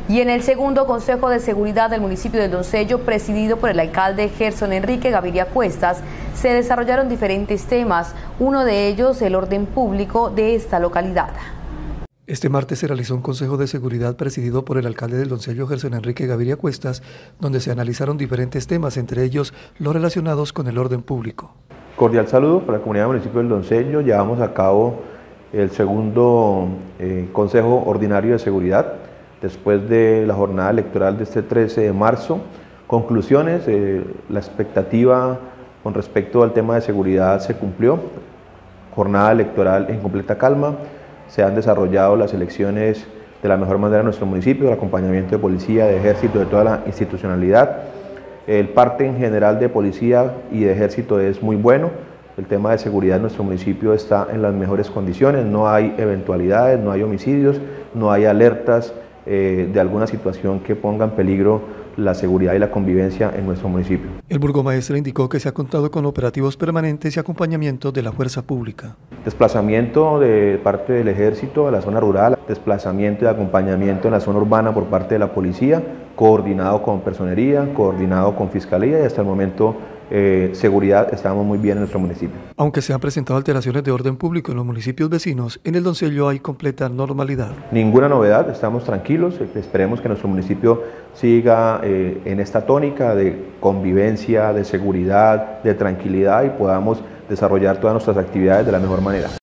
Y en el segundo Consejo de Seguridad del municipio del Doncello, presidido por el alcalde Gerson Enrique Gaviria Cuestas, se desarrollaron diferentes temas, uno de ellos el orden público de esta localidad. Este martes se realizó un consejo de seguridad presidido por el alcalde del Doncello, Gerson Enrique Gaviria Cuestas, donde se analizaron diferentes temas, entre ellos los relacionados con el orden público. Cordial saludo para la comunidad del municipio del Doncello. Llevamos a cabo el segundo Consejo Ordinario de Seguridad, después de la jornada electoral de este 13 de marzo. Conclusiones, la expectativa con respecto al tema de seguridad se cumplió. Jornada electoral en completa calma. Se han desarrollado las elecciones de la mejor manera en nuestro municipio, el acompañamiento de policía, de ejército, de toda la institucionalidad. El parte en general de policía y de ejército es muy bueno. El tema de seguridad en nuestro municipio está en las mejores condiciones, no hay eventualidades, no hay homicidios, no hay alertas de alguna situación que ponga en peligro la seguridad y la convivencia en nuestro municipio. El burgomaestre indicó que se ha contado con operativos permanentes y acompañamiento de la fuerza pública. Desplazamiento de parte del ejército a la zona rural, desplazamiento y acompañamiento en la zona urbana por parte de la policía, coordinado con personería, coordinado con fiscalía y hasta el momento seguridad, estamos muy bien en nuestro municipio. Aunque se han presentado alteraciones de orden público en los municipios vecinos, en el Doncello hay completa normalidad. Ninguna novedad, estamos tranquilos, esperemos que nuestro municipio siga en esta tónica de convivencia, de seguridad, de tranquilidad y podamos desarrollar todas nuestras actividades de la mejor manera.